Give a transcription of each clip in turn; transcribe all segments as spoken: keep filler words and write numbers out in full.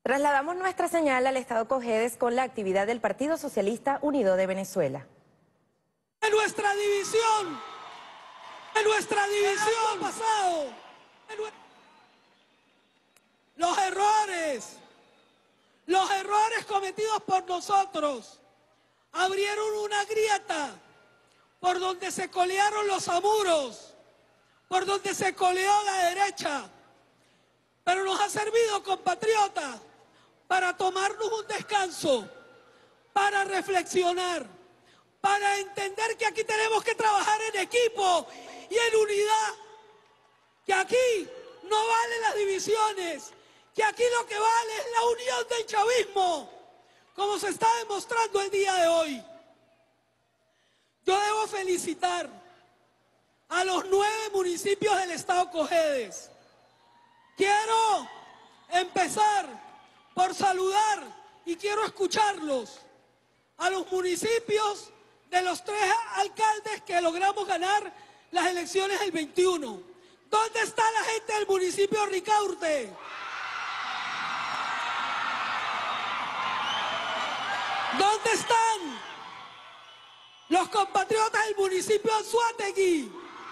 Trasladamos nuestra señal al estado Cojedes con la actividad del Partido Socialista Unido de Venezuela. En nuestra división, en nuestra división pasado, en nue- los errores, los errores cometidos por nosotros abrieron una grieta por donde se colearon los amuros, por donde se coleó la derecha, pero nos ha servido, compatriotas, para tomarnos un descanso, para reflexionar, para entender que aquí tenemos que trabajar en equipo y en unidad, que aquí no valen las divisiones, que aquí lo que vale es la unión del chavismo, como se está demostrando el día de hoy. Yo debo felicitar a los nueve municipios del estado Cojedes. Quiero empezar por saludar y quiero escucharlos a los municipios de los tres alcaldes que logramos ganar las elecciones del veintiuno. ¿Dónde está la gente del municipio de Ricaurte? ¿Dónde están los compatriotas del municipio de Anzoátegui?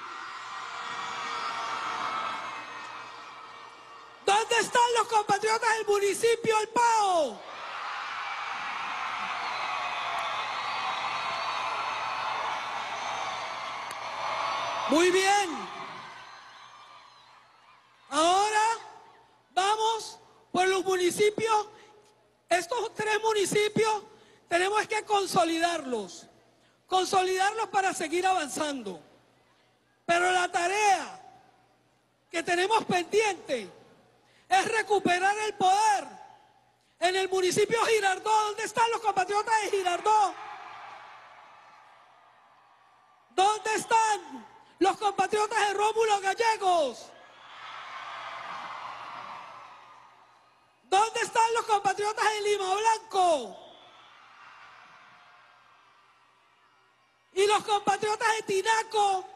¿Dónde están los compatriotas del municipio El Pao? Muy bien. Ahora vamos por los municipios. Estos tres municipios tenemos que consolidarlos. Consolidarlos para seguir avanzando. Pero la tarea que tenemos pendiente es recuperar el poder en el municipio de Girardó. ¿Dónde están los compatriotas de Girardó? ¿Dónde están los compatriotas de Rómulo Gallegos? ¿Dónde están los compatriotas de Lima Blanco? ¿Y los compatriotas de Tinaco?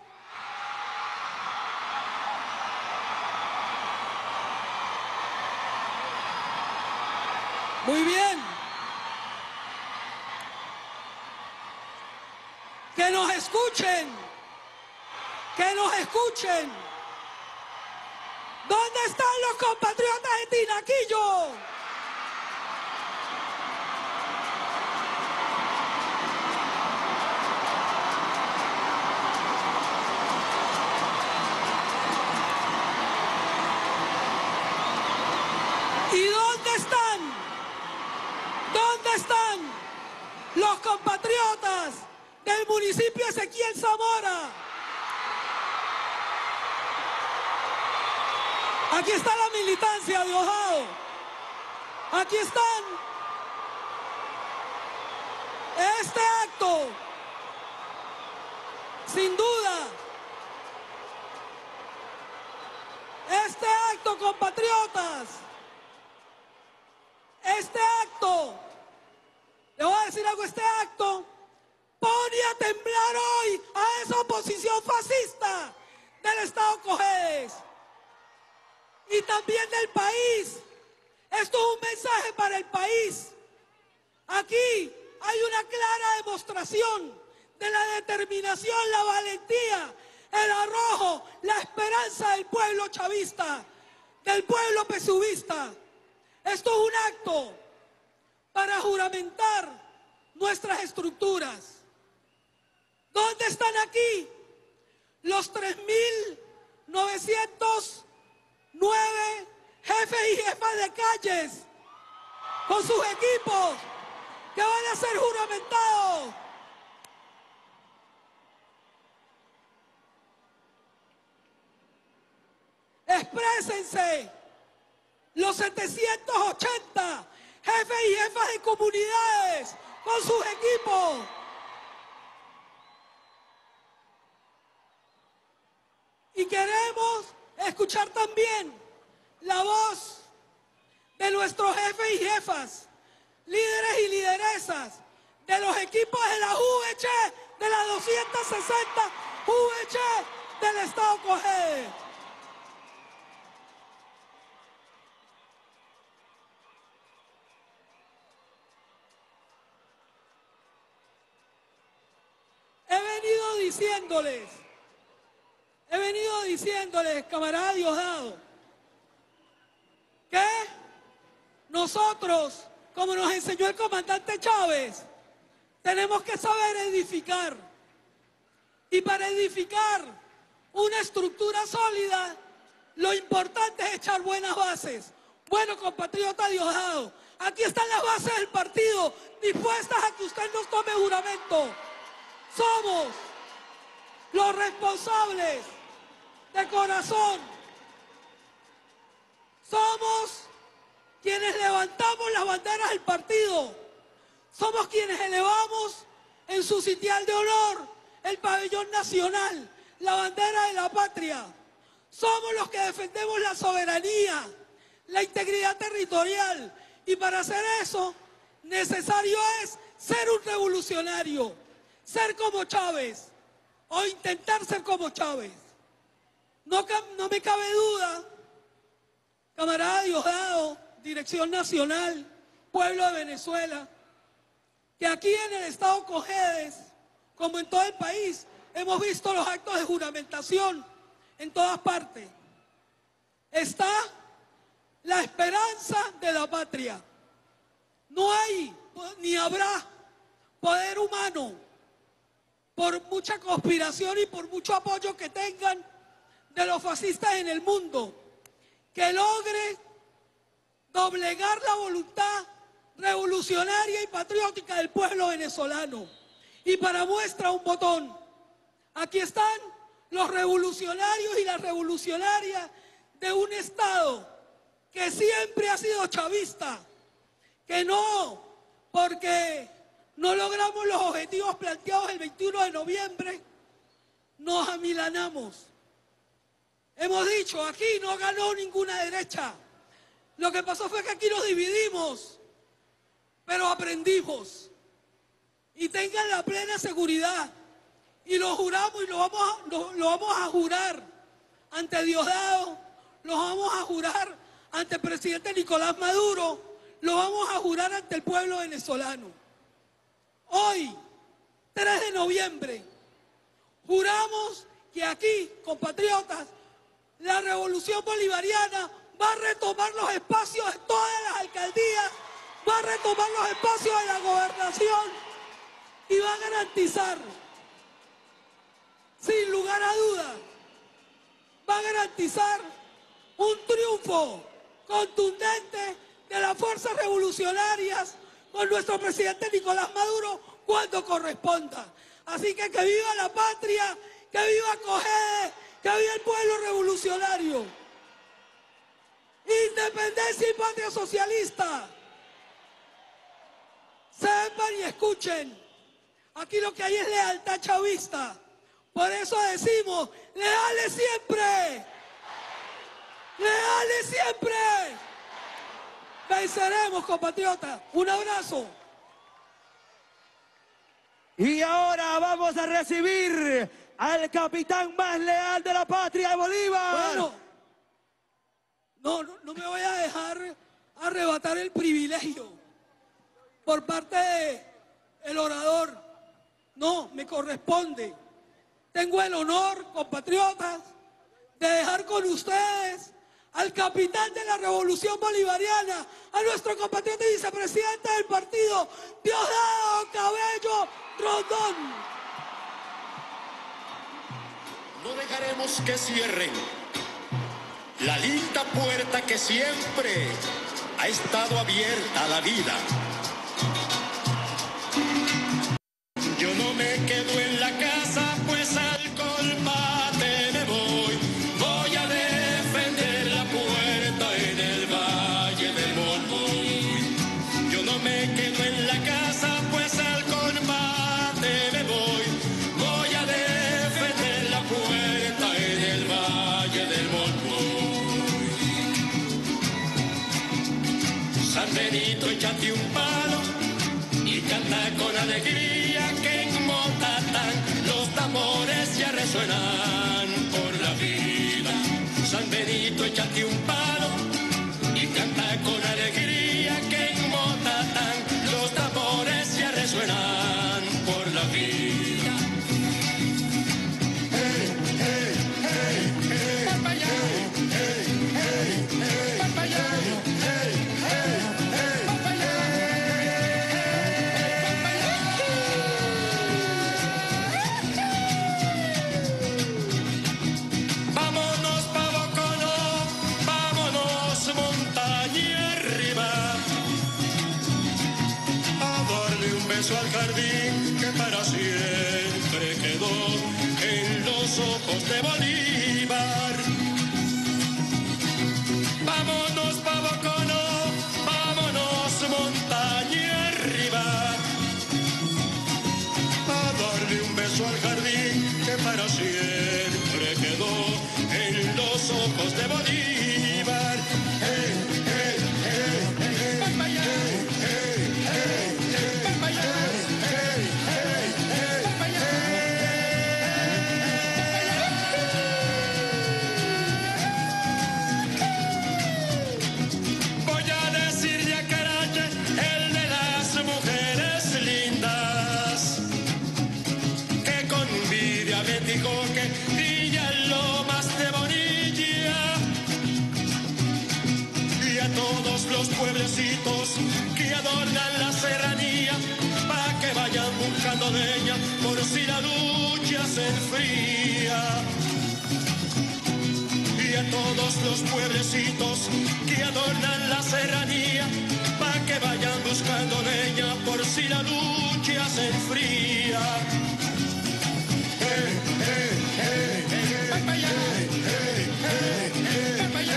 Muy bien. Que nos escuchen. Que nos escuchen. ¿Dónde están los compatriotas de Tinaquillo? ¿Y dónde están? ¿Dónde están los compatriotas del municipio Ezequiel Zamora? Aquí está la militancia, Diosdado. Aquí están. Este acto, sin duda, este acto, compatriotas, este acto, le voy a decir algo, este acto pone a temblar hoy a esa oposición fascista del estado Cojedes y también del país. Esto es un mensaje para el país. Aquí hay una clara demostración de la determinación, la valentía, el arrojo, la esperanza del pueblo chavista, del pueblo pesubista. Esto es un acto para juramentar nuestras estructuras. ¿Dónde están aquí los tres mil novecientos nueve jefes y jefas de calles con sus equipos que van a ser juramentados? Exprésense los setecientos ochenta jefes y jefas de comunidades con sus equipos. Y queremos escuchar también la voz de nuestros jefes y jefas, líderes y lideresas, de los equipos de la U V C, de las doscientas sesenta U V C del estado Cojedes. diciéndoles, he venido diciéndoles, camarada Diosdado, que nosotros, como nos enseñó el comandante Chávez, tenemos que saber edificar. Y para edificar una estructura sólida, lo importante es echar buenas bases. Bueno, compatriota Diosdado, aquí están las bases del partido, dispuestas a que usted nos tome juramento. Somos los responsables de corazón. Somos quienes levantamos las banderas del partido. Somos quienes elevamos en su sitial de honor el pabellón nacional, la bandera de la patria. Somos los que defendemos la soberanía, la integridad territorial. Y para hacer eso, necesario es ser un revolucionario, ser como Chávez o intentar ser como Chávez. No, no me cabe duda, camarada Diosdado, Dirección Nacional, pueblo de Venezuela, que aquí en el estado Cojedes, como en todo el país, hemos visto los actos de juramentación en todas partes. Está la esperanza de la patria. No hay ni habrá poder humano, por mucha conspiración y por mucho apoyo que tengan de los fascistas en el mundo, que logre doblegar la voluntad revolucionaria y patriótica del pueblo venezolano. Y para muestra un botón, aquí están los revolucionarios y las revolucionarias de un Estado que siempre ha sido chavista, que no, porque no logramos los objetivos planteados el veintiuno de noviembre, nos amilanamos. Hemos dicho, aquí no ganó ninguna derecha. Lo que pasó fue que aquí nos dividimos, pero aprendimos. Y tengan la plena seguridad, y lo juramos y lo vamos a, lo, lo vamos a jurar ante Diosdado, lo vamos a jurar ante el presidente Nicolás Maduro, lo vamos a jurar ante el pueblo venezolano. Hoy, tres de noviembre, juramos que aquí, compatriotas, la revolución bolivariana va a retomar los espacios de todas las alcaldías, va a retomar los espacios de la gobernación y va a garantizar, sin lugar a dudas, va a garantizar un triunfo contundente de las fuerzas revolucionarias con nuestro presidente Nicolás Maduro cuando corresponda. Así que que viva la patria, que viva Cojedes, que viva el pueblo revolucionario. Independencia y patria socialista. Sepan y escuchen, aquí lo que hay es lealtad chavista. Por eso decimos, leales siempre, leales siempre. Venceremos, compatriotas. Un abrazo. Y ahora vamos a recibir al capitán más leal de la patria de Bolívar. Bueno, no, no, no me voy a dejar arrebatar el privilegio por parte del orador. No, me corresponde. Tengo el honor, compatriotas, de dejar con ustedes al capitán de la Revolución Bolivariana, a nuestro compatriota y vicepresidente del partido, Diosdado Cabello Rondón. No dejaremos que cierren la linda puerta que siempre ha estado abierta a la vida. Yo no me quedo en la casa, pues al combate me voy. Voy a defender la puerta en el Valle del Monmuy. Yo no me quedo en la casa, pues al combate me voy. Voy a defender la puerta en el Valle del Monmuy. San Benito, échate un palo y canta con alegría, que en Motatán los tambores ya resuenan por la vida. San Benito, échate un palo y canta con alegría, que en Motatán los tambores ya resuenan por la vida. beso al jardín que para siempre quedó en los ojos de Bolívar. Vámonos pa' Bocono, vámonos montaña arriba, a darle un beso al jardín que para siempre quedó en los ojos de Bolívar. Hey, hey, hey, hey, hey, hey, hey, pueblecitos que adornan la serranía, pa' que vayan buscando leña por si la lucha se enfría. Y a todos los pueblecitos que adornan la serranía, pa' que vayan buscando leña por si la lucha se enfría. Hey, hey, hey, hey, hey, hey, hey, hey, hey, hey,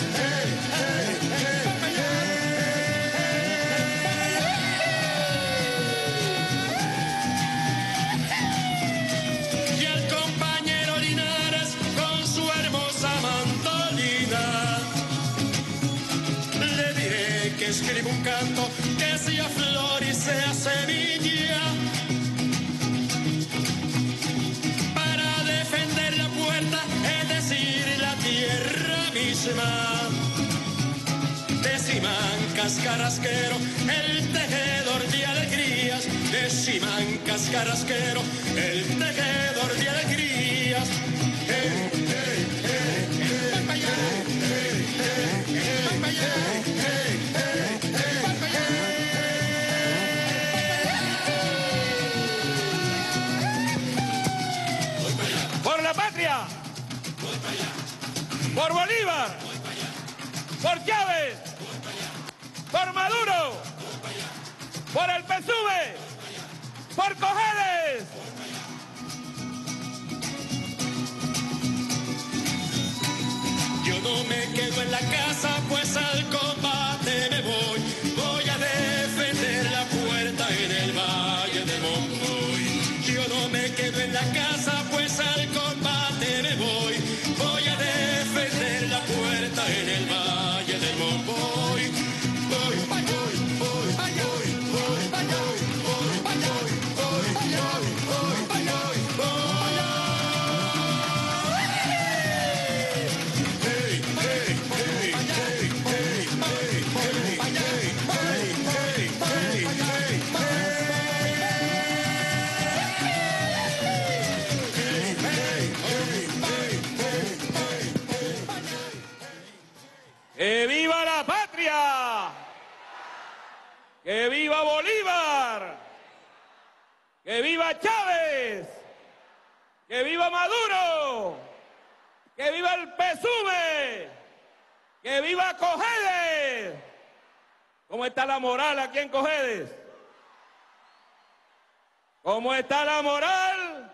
escribo un canto que sea flor y sea semilla, para defender la puerta, es decir, la tierra misma. De Simancas Carrasquero, el tejedor de alegrías, de Simancas Carrasquero, el tejedor de alegrías. Hey, hey, hey, hey, hey, hey, hey, hey, hey, por Bolívar, por Chávez, por Maduro, por el P S U V, por Cojedes. Yo no me quedo en la casa, pues al combate me voy. Voy a defender la puerta en el Valle de Monroy. Yo no me quedo en la casa, pues al combate me voy. Voy a defender la puerta en el Valle del Monroy. Voy, voy, voy, voy, voy, voy, voy, voy, voy, voy, voy, voy, voy. Hey, hey, hey, hey, hey, hey, hey, hey, hey, hey, hey, hey. ¡Que viva la patria! ¡Que viva Bolívar! ¡Que viva Chávez! ¡Que viva Maduro! ¡Que viva el P S U V! ¡Que viva Cojedes! ¿Cómo está la moral aquí en Cojedes? ¿Cómo está la moral?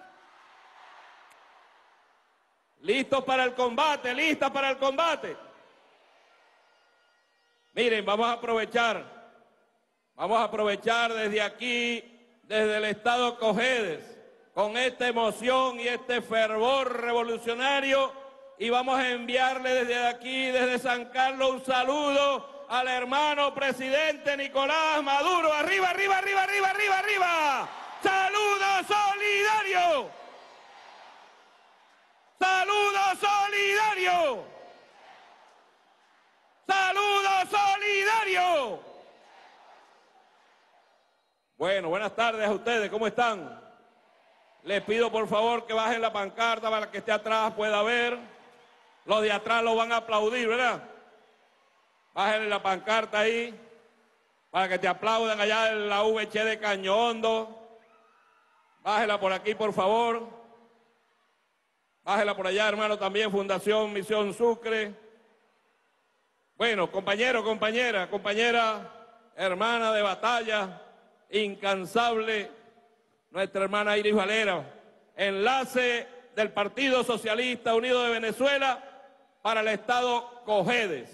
¿Listos para el combate? ¿Listas para el combate? Miren, vamos a aprovechar, vamos a aprovechar desde aquí, desde el estado Cojedes, con esta emoción y este fervor revolucionario, y vamos a enviarle desde aquí, desde San Carlos, un saludo al hermano presidente Nicolás Maduro. ¡Arriba, arriba, arriba, arriba, arriba, arriba! ¡Saludo solidario! ¡Saludo solidario! ¡Saludo solidario! Bueno, buenas tardes a ustedes, ¿cómo están? Les pido por favor que bajen la pancarta para que esté atrás pueda ver. Los de atrás lo van a aplaudir, ¿verdad? Bájenle la pancarta ahí para que te aplaudan allá en la V H de Caño Hondo. Bájela por aquí, por favor. Bájela por allá, hermano, también Fundación Misión Sucre. Bueno, compañero, compañera, compañera, hermana de batalla, incansable, nuestra hermana Iris Valera, enlace del Partido Socialista Unido de Venezuela para el estado Cojedes.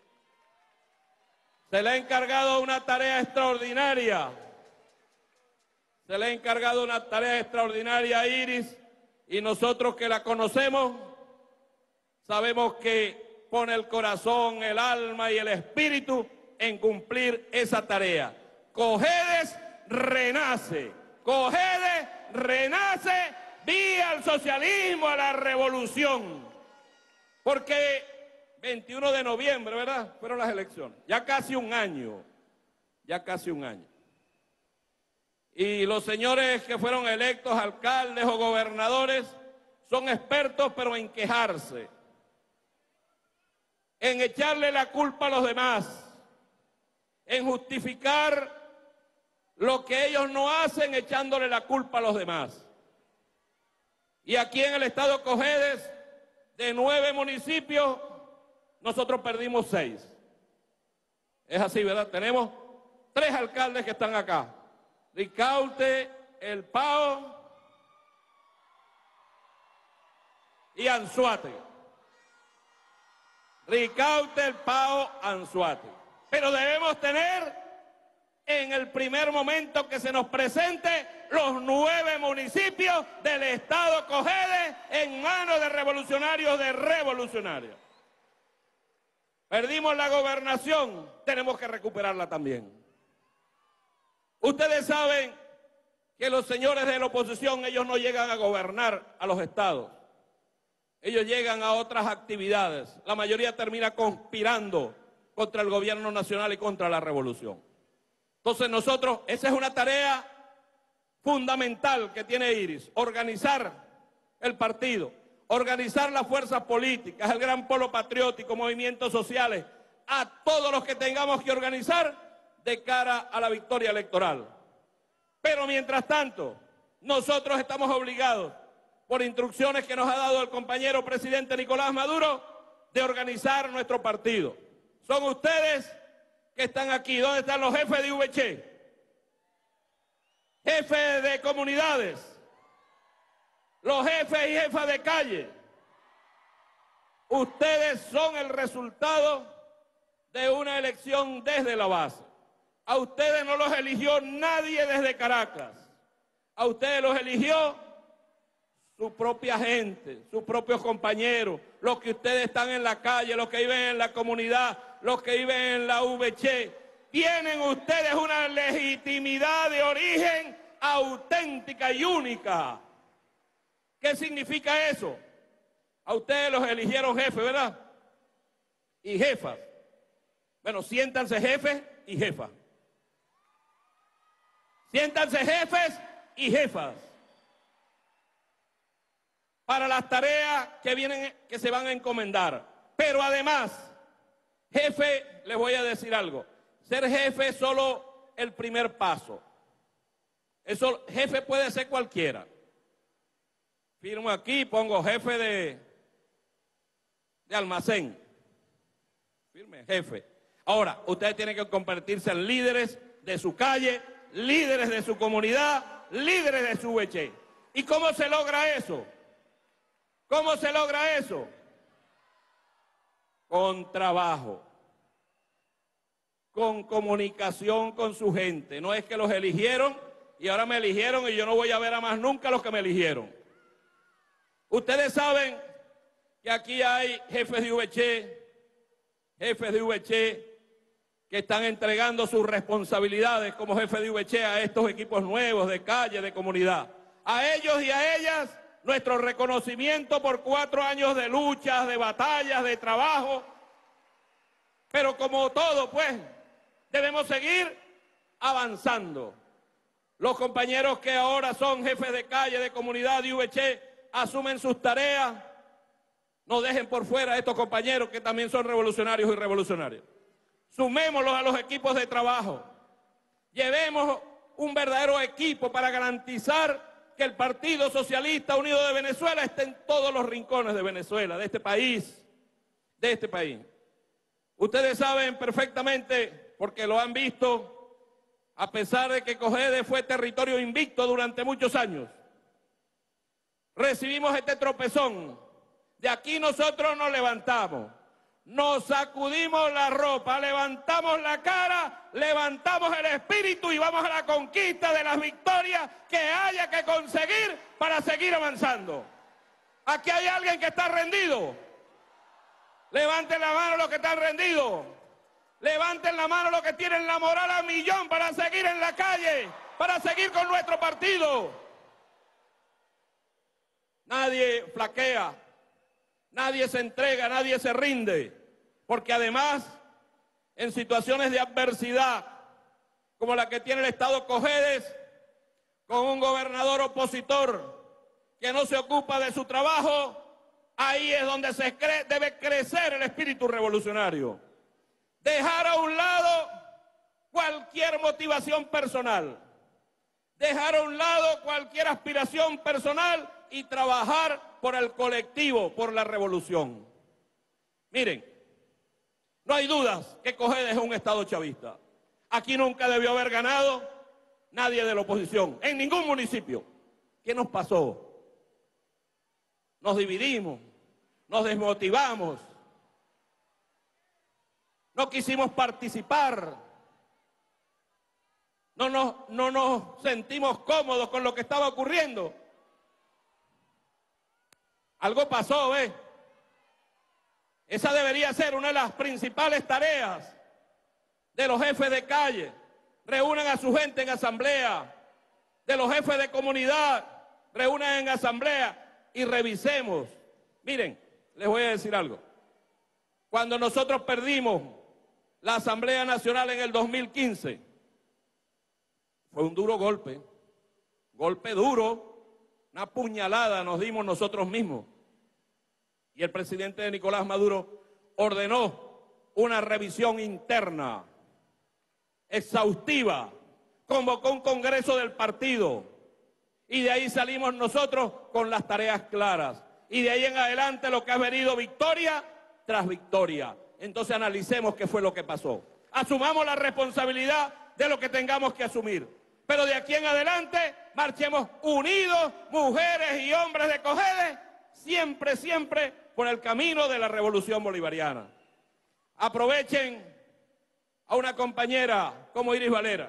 Se le ha encargado una tarea extraordinaria, se le ha encargado una tarea extraordinaria a Iris, y nosotros que la conocemos sabemos que pone el corazón, el alma y el espíritu en cumplir esa tarea. Cojedes renace, Cojedes renace vía al socialismo, a la revolución. Porque veintiuno de noviembre, ¿verdad?, fueron las elecciones. Ya casi un año, ya casi un año. Y los señores que fueron electos alcaldes o gobernadores son expertos, pero en quejarse, en echarle la culpa a los demás, en justificar lo que ellos no hacen echándole la culpa a los demás. Y aquí en el estado Cojedes, de nueve municipios, nosotros perdimos seis. Es así, ¿verdad? Tenemos tres alcaldes que están acá: Ricaurte, El Pao y Anzoátegui. Ricaurte, El Pao, Anzoátegui. Pero debemos tener en el primer momento que se nos presente los nueve municipios del estado Cojedes en manos de revolucionarios de revolucionarios. Perdimos la gobernación, tenemos que recuperarla también. Ustedes saben que los señores de la oposición, ellos no llegan a gobernar a los estados. Ellos llegan a otras actividades. La mayoría termina conspirando contra el gobierno nacional y contra la revolución. Entonces nosotros, esa es una tarea fundamental que tiene Iris: organizar el partido, organizar las fuerzas políticas, el gran polo patriótico, movimientos sociales, a todos los que tengamos que organizar de cara a la victoria electoral. Pero mientras tanto, nosotros estamos obligados, por instrucciones que nos ha dado el compañero presidente Nicolás Maduro, de organizar nuestro partido. Son ustedes que están aquí. ¿Dónde están los jefes de V Che? Jefes de comunidades, los jefes y jefas de calle. Ustedes son el resultado de una elección desde la base. A ustedes no los eligió nadie desde Caracas. A ustedes los eligió su propia gente, sus propios compañeros, los que ustedes están en la calle, los que viven en la comunidad, los que viven en la V Che. Tienen ustedes una legitimidad de origen auténtica y única. ¿Qué significa eso? A ustedes los eligieron jefes, ¿verdad? Y jefas. Bueno, siéntanse jefes y jefas. Siéntanse jefes y jefas para las tareas que vienen, que se van a encomendar. Pero además, jefe, les voy a decir algo. Ser jefe es solo el primer paso. Eso, jefe puede ser cualquiera. Firmo aquí, pongo jefe de, de almacén. Firme, jefe. Ahora, ustedes tienen que convertirse en líderes de su calle, líderes de su comunidad, líderes de su V Che. ¿Y cómo se logra eso? ¿Cómo se logra eso? Con trabajo, con comunicación con su gente. No es que los eligieron y ahora me eligieron y yo no voy a ver a más nunca a los que me eligieron. Ustedes saben que aquí hay jefes de V Che, jefes de V Che que están entregando sus responsabilidades como jefes de V Che a estos equipos nuevos de calle, de comunidad. A ellos y a ellas, nuestro reconocimiento por cuatro años de luchas, de batallas, de trabajo. Pero como todo, pues, debemos seguir avanzando. Los compañeros que ahora son jefes de calle, de comunidad, de V Che, asumen sus tareas. No dejen por fuera a estos compañeros que también son revolucionarios y revolucionarias. Sumémoslos a los equipos de trabajo. Llevemos un verdadero equipo para garantizar que el Partido Socialista Unido de Venezuela esté en todos los rincones de Venezuela, de este país, de este país. Ustedes saben perfectamente, porque lo han visto, a pesar de que Cojedes fue territorio invicto durante muchos años, recibimos este tropezón. De aquí nosotros nos levantamos, nos sacudimos la ropa, levantamos la cara, levantamos el espíritu y vamos a la conquista de las victorias que haya que conseguir para seguir avanzando. Aquí hay alguien que está rendido. Levanten la mano los que están rendidos. Levanten la mano los que tienen la moral a millón para seguir en la calle, para seguir con nuestro partido. Nadie flaquea, nadie se entrega, nadie se rinde, porque además, en situaciones de adversidad, como la que tiene el Estado Cojedes, con un gobernador opositor que no se ocupa de su trabajo, ahí es donde se cre- debe crecer el espíritu revolucionario. Dejar a un lado cualquier motivación personal, dejar a un lado cualquier aspiración personal y trabajar por el colectivo, por la revolución. Miren, no hay dudas que Cojedes es un Estado chavista. Aquí nunca debió haber ganado nadie de la oposición, en ningún municipio. ¿Qué nos pasó? Nos dividimos, nos desmotivamos, no quisimos participar, no nos, no nos sentimos cómodos con lo que estaba ocurriendo. Algo pasó, ¿ves? Esa debería ser una de las principales tareas de los jefes de calle. Reúnan a su gente en asamblea, de los jefes de comunidad, reúnan en asamblea y revisemos. Miren, les voy a decir algo. Cuando nosotros perdimos la Asamblea Nacional en el dos mil quince, fue un duro golpe, golpe duro, una puñalada nos dimos nosotros mismos. Y el presidente Nicolás Maduro ordenó una revisión interna, exhaustiva, convocó un congreso del partido y de ahí salimos nosotros con las tareas claras. Y de ahí en adelante lo que ha venido victoria tras victoria. Entonces analicemos qué fue lo que pasó. Asumamos la responsabilidad de lo que tengamos que asumir. Pero de aquí en adelante marchemos unidos, mujeres y hombres de Cojedes, siempre, siempre por el camino de la revolución bolivariana. Aprovechen a una compañera como Iris Valera,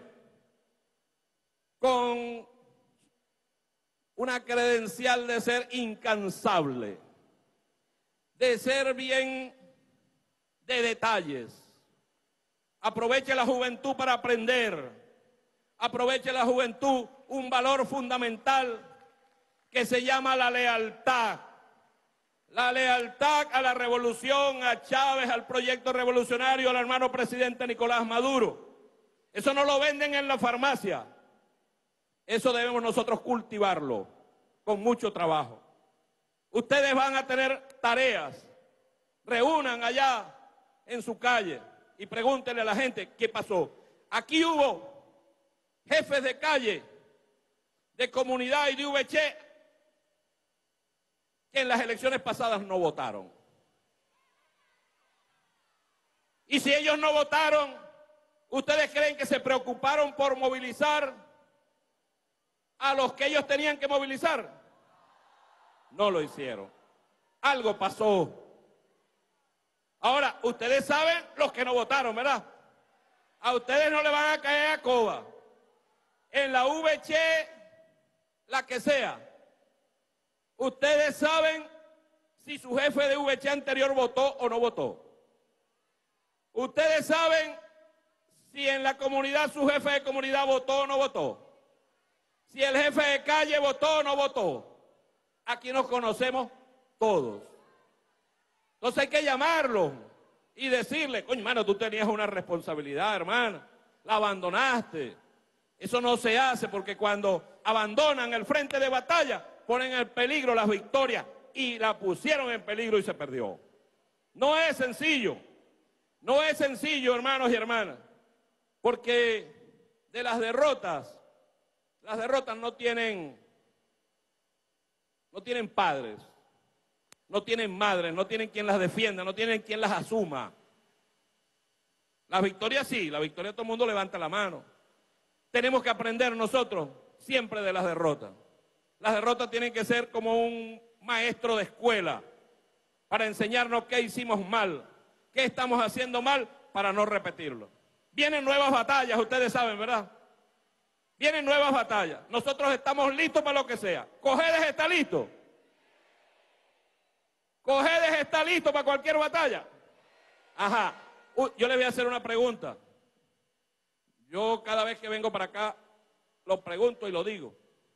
con una credencial de ser incansable, de ser bien de detalles. Aproveche la juventud para aprender. Aproveche la juventud, un valor fundamental que se llama la lealtad. La lealtad a la revolución, a Chávez, al proyecto revolucionario, al hermano presidente Nicolás Maduro. Eso no lo venden en la farmacia. Eso debemos nosotros cultivarlo con mucho trabajo. Ustedes van a tener tareas. Reúnan allá en su calle y pregúntenle a la gente qué pasó. Aquí hubo jefes de calle, de comunidad y de U V C que en las elecciones pasadas no votaron. Y si ellos no votaron, ¿ustedes creen que se preocuparon por movilizar a los que ellos tenían que movilizar? No lo hicieron. Algo pasó. Ahora, ustedes saben los que no votaron, ¿verdad? A ustedes no le van a caer a coba. En la U V C, la que sea. Ustedes saben si su jefe de U V C anterior votó o no votó. Ustedes saben si en la comunidad su jefe de comunidad votó o no votó. Si el jefe de calle votó o no votó. Aquí nos conocemos todos. Entonces hay que llamarlo y decirle, coño, hermano, tú tenías una responsabilidad, hermana, la abandonaste. Eso no se hace porque cuando abandonan el frente de batalla, ponen en peligro las victorias y la pusieron en peligro y se perdió. No es sencillo, no es sencillo, hermanos y hermanas, porque de las derrotas, las derrotas no tienen, no tienen padres. No tienen madres, no tienen quien las defienda, no tienen quien las asuma. Las victorias sí, la victoria todo el mundo levanta la mano. tenemos que aprender nosotros siempre de las derrotas. Las derrotas tienen que ser como un maestro de escuela para enseñarnos qué hicimos mal, qué estamos haciendo mal para no repetirlo. Vienen nuevas batallas, ustedes saben, ¿verdad? Vienen nuevas batallas. Nosotros estamos listos para lo que sea. Cojedes está listo. Cojedes está listo para cualquier batalla. Ajá. Uh, yo le voy a hacer una pregunta. Yo cada vez que vengo para acá lo pregunto y lo digo.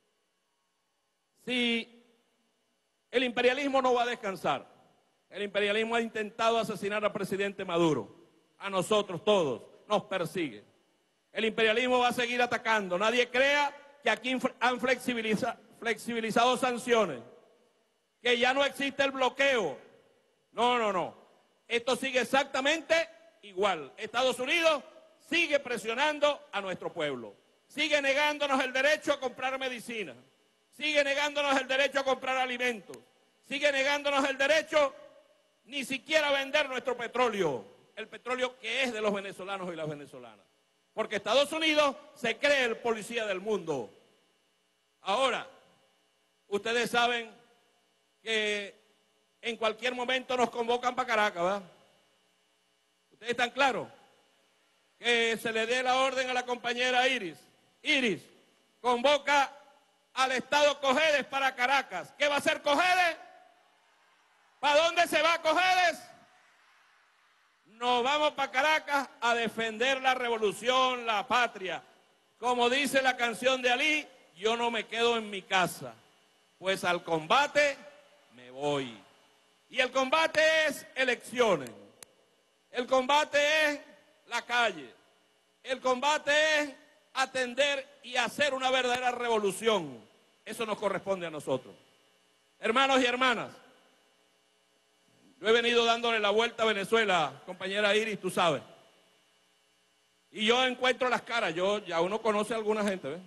Si el imperialismo no va a descansar, el imperialismo ha intentado asesinar al presidente Maduro, a nosotros todos, nos persigue. El imperialismo va a seguir atacando. Nadie crea que aquí han flexibiliza, flexibilizado sanciones, que ya no existe el bloqueo. No, no, no. Esto sigue exactamente igual. Estados Unidos sigue presionando a nuestro pueblo. Sigue negándonos el derecho a comprar medicina. Sigue negándonos el derecho a comprar alimentos. Sigue negándonos el derecho ni siquiera a vender nuestro petróleo. El petróleo que es de los venezolanos y las venezolanas. Porque Estados Unidos se cree el policía del mundo. Ahora, ustedes saben que en cualquier momento nos convocan para Caracas, ¿verdad? ¿Ustedes están claros? Que se le dé la orden a la compañera Iris. Iris, convoca al Estado Cojedes para Caracas. ¿Qué va a hacer Cojedes? ¿Para dónde se va Cojedes? Nos vamos para Caracas a defender la revolución, la patria. Como dice la canción de Ali, yo no me quedo en mi casa, pues al combate me voy. Y el combate es elecciones. El combate es la calle. El combate es atender y hacer una verdadera revolución. Eso nos corresponde a nosotros. Hermanos y hermanas, yo he venido dándole la vuelta a Venezuela, compañera Iris, tú sabes. Y yo encuentro las caras, yo ya uno conoce a alguna gente, ¿ves?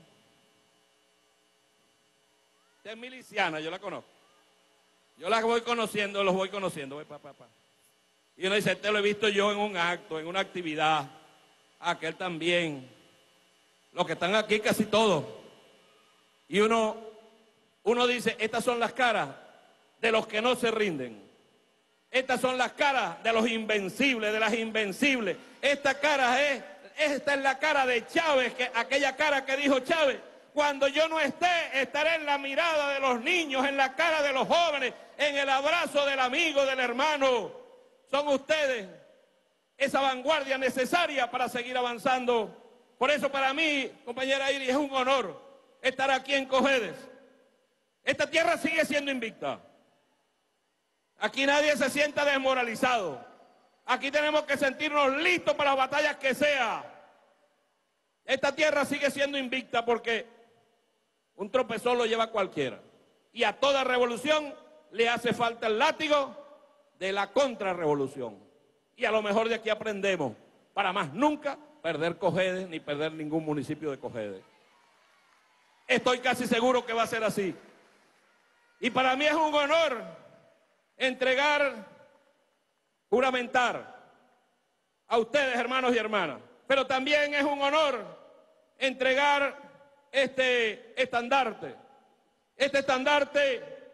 Esta es miliciana, yo la conozco. Yo la voy conociendo, los voy conociendo, ¿ves? Pa, pa, pa. Y uno dice, este lo he visto yo en un acto, en una actividad, aquel también. Los que están aquí casi todos. Y uno, uno dice, estas son las caras de los que no se rinden. Estas son las caras de los invencibles, de las invencibles. Esta cara es, esta es la cara de Chávez, que, aquella cara que dijo Chávez, cuando yo no esté, estaré en la mirada de los niños, en la cara de los jóvenes, en el abrazo del amigo, del hermano. Son ustedes esa vanguardia necesaria para seguir avanzando. Por eso para mí, compañera Iris, es un honor estar aquí en Cojedes. Esta tierra sigue siendo invicta. Aquí nadie se sienta desmoralizado. Aquí tenemos que sentirnos listos para las batallas que sea. Esta tierra sigue siendo invicta porque un tropezón lo lleva cualquiera. Y a toda revolución le hace falta el látigo de la contrarrevolución. Y a lo mejor de aquí aprendemos para más nunca perder Cojedes ni perder ningún municipio de Cojedes. Estoy casi seguro que va a ser así. Y para mí es un honor entregar, juramentar a ustedes, hermanos y hermanas. Pero también es un honor entregar este estandarte. Este estandarte,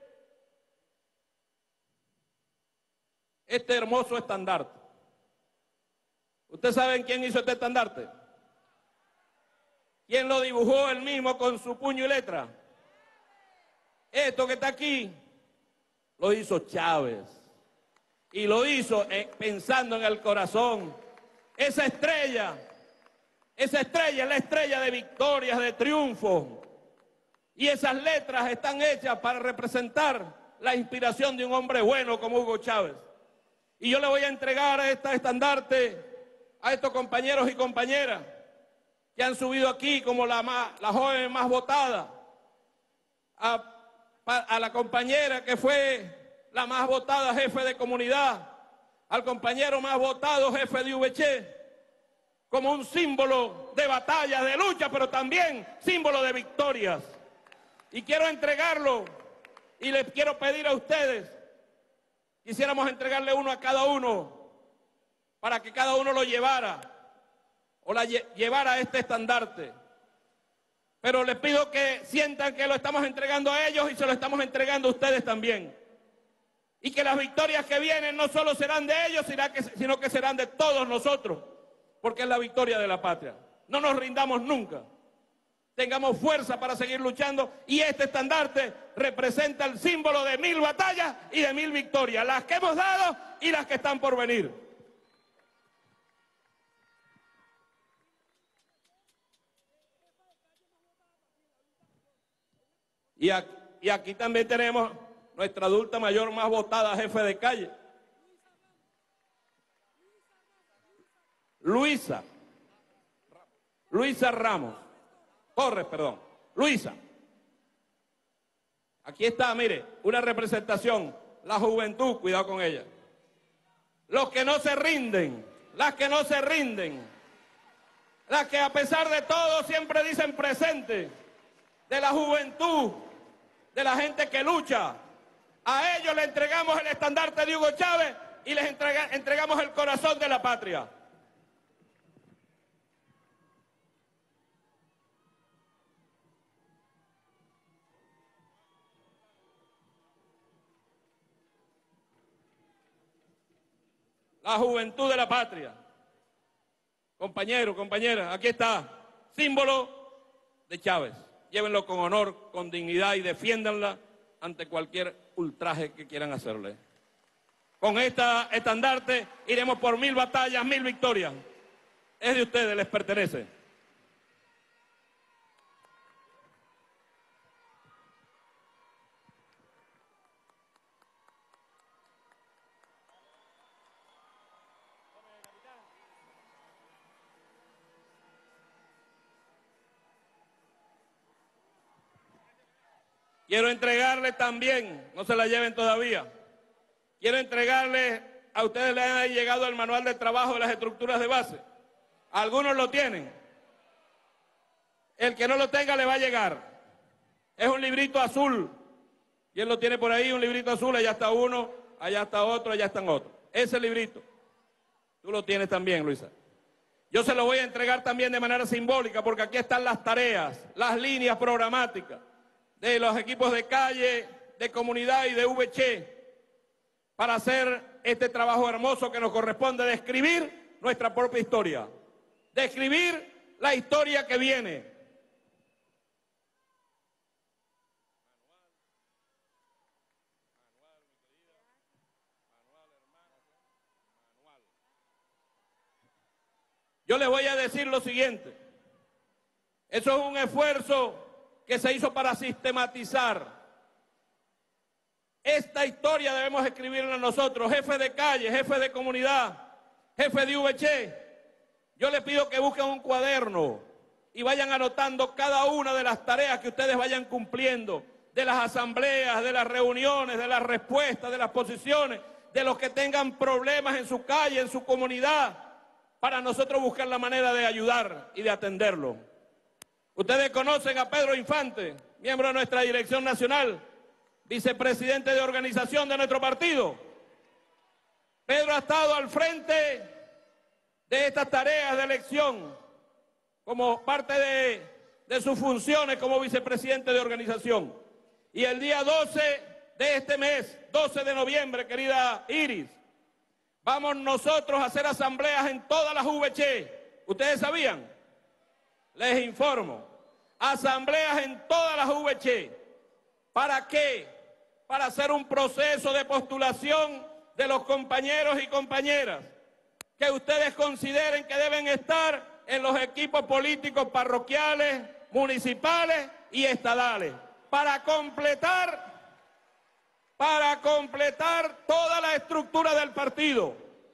este hermoso estandarte. ¿Ustedes saben quién hizo este estandarte? ¿Quién lo dibujó él mismo con su puño y letra? Esto que está aquí lo hizo Chávez. Y lo hizo eh, pensando en el corazón. Esa estrella, esa estrella es la estrella de victorias, de triunfo. Y esas letras están hechas para representar la inspiración de un hombre bueno como Hugo Chávez. Y yo le voy a entregar a esta estandarte a estos compañeros y compañeras que han subido aquí como la, más, la joven más votada, a, a la compañera que fue la más votada jefe de comunidad, al compañero más votado jefe de V Che, como un símbolo de batalla, de lucha, pero también símbolo de victorias. Y quiero entregarlo y les quiero pedir a ustedes, quisiéramos entregarle uno a cada uno para que cada uno lo llevara o la lle llevara a este estandarte. pero les pido que sientan que lo estamos entregando a ellos y se lo estamos entregando a ustedes también. Y que las victorias que vienen no solo serán de ellos, sino que serán de todos nosotros, porque es la victoria de la patria. No nos rindamos nunca. Tengamos fuerza para seguir luchando y este estandarte representa el símbolo de mil batallas y de mil victorias, las que hemos dado y las que están por venir. Y aquí, y aquí también tenemos nuestra adulta mayor más votada, jefe de calle. Luisa. Luisa Ramos. Torres, perdón. Luisa. Aquí está, mire, una representación. La juventud, cuidado con ella. Los que no se rinden, las que no se rinden. Las que a pesar de todo siempre dicen presente. De la juventud, de la gente que lucha. A ellos le entregamos el estandarte de Hugo Chávez y les entrega, entregamos el corazón de la patria. La juventud de la patria. Compañeros, compañeras, aquí está, símbolo de Chávez. Llévenlo con honor, con dignidad y defiéndanla ante cualquier ultraje que quieran hacerle. Con esta estandarte iremos por mil batallas, mil victorias. Es de ustedes, les pertenece. Quiero entregarle también, no se la lleven todavía, quiero entregarle, a ustedes les ha llegado el manual de trabajo de las estructuras de base. Algunos lo tienen. El que no lo tenga le va a llegar. Es un librito azul. ¿Quién lo tiene por ahí? Un librito azul, allá está uno, allá está otro, allá están otros. Ese librito, tú lo tienes también, Luisa. Yo se lo voy a entregar también de manera simbólica, porque aquí están las tareas, las líneas programáticas de los equipos de calle, de comunidad y de V Che, para hacer este trabajo hermoso que nos corresponde de escribir nuestra propia historia, de escribir la historia que viene. Yo les voy a decir lo siguiente, eso es un esfuerzo que se hizo para sistematizar. Esta historia debemos escribirla nosotros, jefe de calle, jefe de comunidad, jefe de V Che. Yo les pido que busquen un cuaderno y vayan anotando cada una de las tareas que ustedes vayan cumpliendo, de las asambleas, de las reuniones, de las respuestas, de las posiciones, de los que tengan problemas en su calle, en su comunidad, para nosotros buscar la manera de ayudar y de atenderlo. Ustedes conocen a Pedro Infante, miembro de nuestra dirección nacional, vicepresidente de organización de nuestro partido. Pedro ha estado al frente de estas tareas de elección como parte de, de sus funciones como vicepresidente de organización. Y el día doce de este mes, doce de noviembre, querida Iris, vamos nosotros a hacer asambleas en todas las V Che. ¿Ustedes sabían? Les informo. Asambleas en todas las V Che. ¿Para qué? Para hacer un proceso de postulación de los compañeros y compañeras que ustedes consideren que deben estar en los equipos políticos parroquiales, municipales y estadales. Para completar, para completar toda la estructura del partido.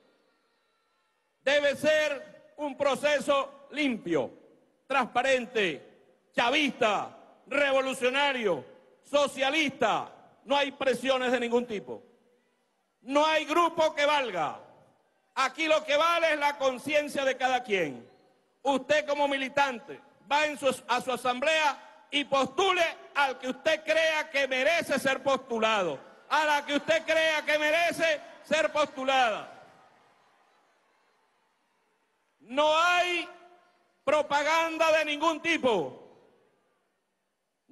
Debe ser un proceso limpio, transparente, chavista, revolucionario, socialista. No hay presiones de ningún tipo. No hay grupo que valga. Aquí lo que vale es la conciencia de cada quien. Usted como militante va en su, a su asamblea y postule al que usted crea que merece ser postulado, a la que usted crea que merece ser postulada. No hay propaganda de ningún tipo.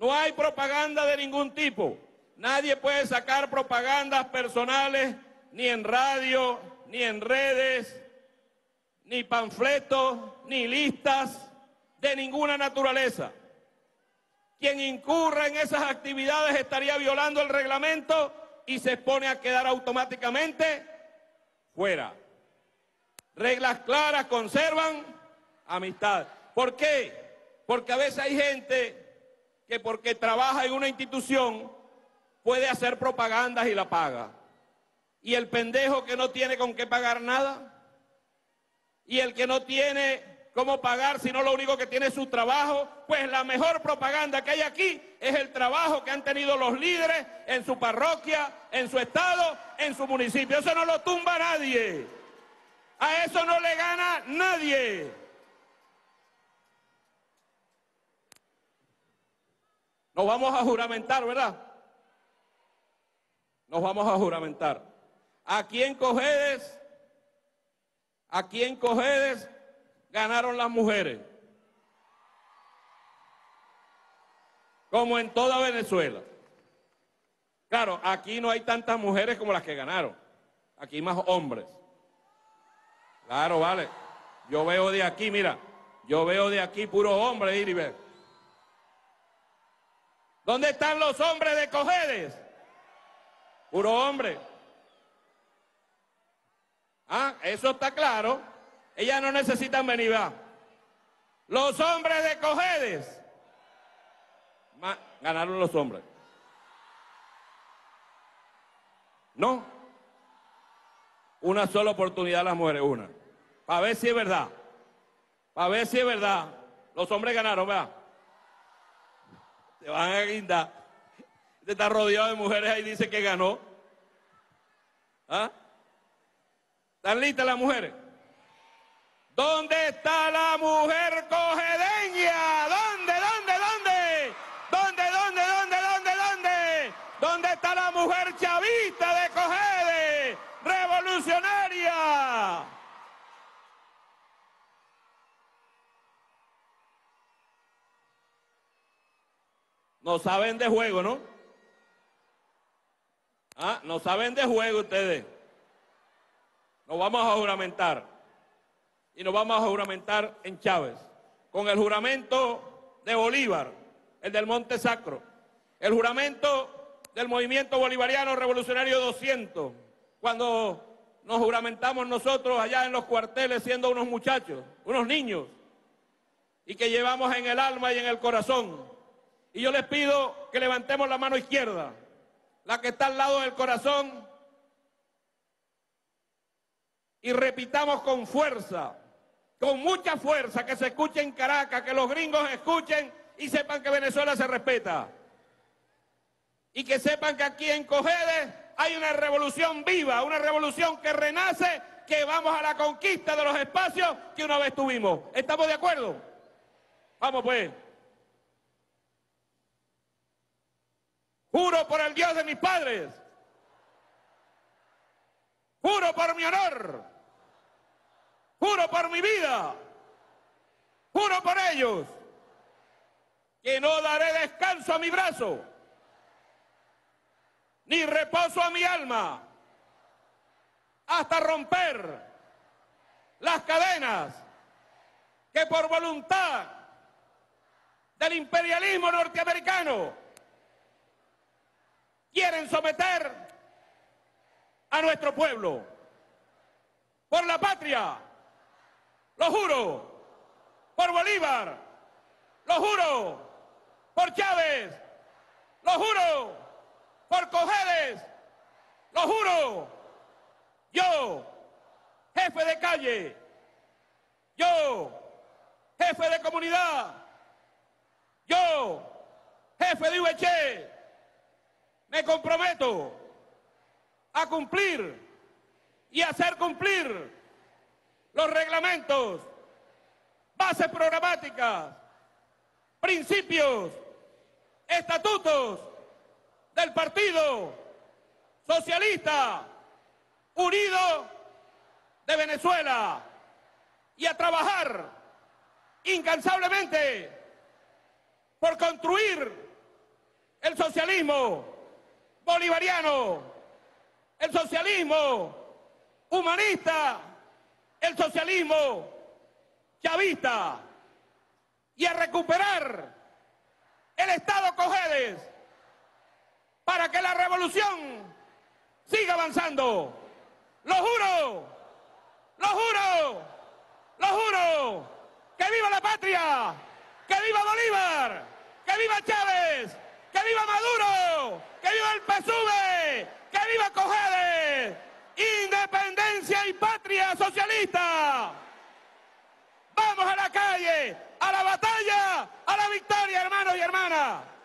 No hay propaganda de ningún tipo. Nadie puede sacar propagandas personales, ni en radio, ni en redes, ni panfletos, ni listas de ninguna naturaleza. Quien incurra en esas actividades estaría violando el reglamento y se expone a quedar automáticamente fuera. Reglas claras conservan amistad. ¿Por qué? Porque a veces hay gente que porque trabaja en una institución puede hacer propagandas y la paga. Y el pendejo que no tiene con qué pagar nada, y el que no tiene cómo pagar, sino lo único que tiene es su trabajo, pues la mejor propaganda que hay aquí es el trabajo que han tenido los líderes en su parroquia, en su estado, en su municipio. Eso no lo tumba nadie. A eso no le gana nadie. Nos vamos a juramentar, ¿verdad? Nos vamos a juramentar. Aquí en Cojedes, aquí en Cojedes ganaron las mujeres. Como en toda Venezuela. Claro, aquí no hay tantas mujeres como las que ganaron. Aquí hay más hombres. Claro, vale. Yo veo de aquí, mira, yo veo de aquí puro hombre, ir y ver. ¿Dónde están los hombres de Cojedes? Puro hombre. Ah, eso está claro. Ellas no necesitan venir, ¿va? Los hombres de Cojedes. Ma- ganaron los hombres. No. Una sola oportunidad las mujeres, una. Para ver si es verdad. Para ver si es verdad. Los hombres ganaron, ¿verdad? Se van a guindar. Este está rodeado de mujeres ahí, dice que ganó. ¿Ah? ¿Están listas las mujeres? ¿Dónde está la mujer cojedeña? ¿Dónde, dónde, dónde? ¿Dónde, dónde, dónde, dónde, dónde? ¿Dónde está la mujer chavista de Cojedes? ¡Revolucionaria! No saben de juego, ¿no? Ah, no saben de juego ustedes. Nos vamos a juramentar. Y nos vamos a juramentar en Chávez. Con el juramento de Bolívar, el del Monte Sacro. El juramento del Movimiento Bolivariano Revolucionario doscientos. Cuando nos juramentamos nosotros allá en los cuarteles siendo unos muchachos, unos niños. Y que llevamos en el alma y en el corazón. Y yo les pido que levantemos la mano izquierda, la que está al lado del corazón, y repitamos con fuerza, con mucha fuerza, que se escuche en Caracas, que los gringos escuchen y sepan que Venezuela se respeta. Y que sepan que aquí en Cojedes hay una revolución viva, una revolución que renace, que vamos a la conquista de los espacios que una vez tuvimos. ¿Estamos de acuerdo? Vamos pues. Juro por el Dios de mis padres. Juro por mi honor. Juro por mi vida. Juro por ellos. Que no daré descanso a mi brazo. Ni reposo a mi alma. Hasta romper las cadenas que por voluntad del imperialismo norteamericano quieren someter a nuestro pueblo. Por la patria, lo juro. Por Bolívar, lo juro. Por Chávez, lo juro. Por Cojedes, lo juro. Yo, jefe de calle, yo, jefe de comunidad, yo, jefe de U V C, me comprometo a cumplir y hacer cumplir los reglamentos, bases programáticas, principios, estatutos del Partido Socialista Unido de Venezuela, y a trabajar incansablemente por construir el socialismo bolivariano, el socialismo humanista, el socialismo chavista, y a recuperar el Estado Cojedes para que la revolución siga avanzando. Lo juro, lo juro, lo juro, que viva la patria, que viva Bolívar, que viva Chávez, que viva Maduro, que viva el P S U V, que viva Cojedes, independencia y patria socialista. Vamos a la calle, a la batalla, a la victoria, hermanos y hermanas.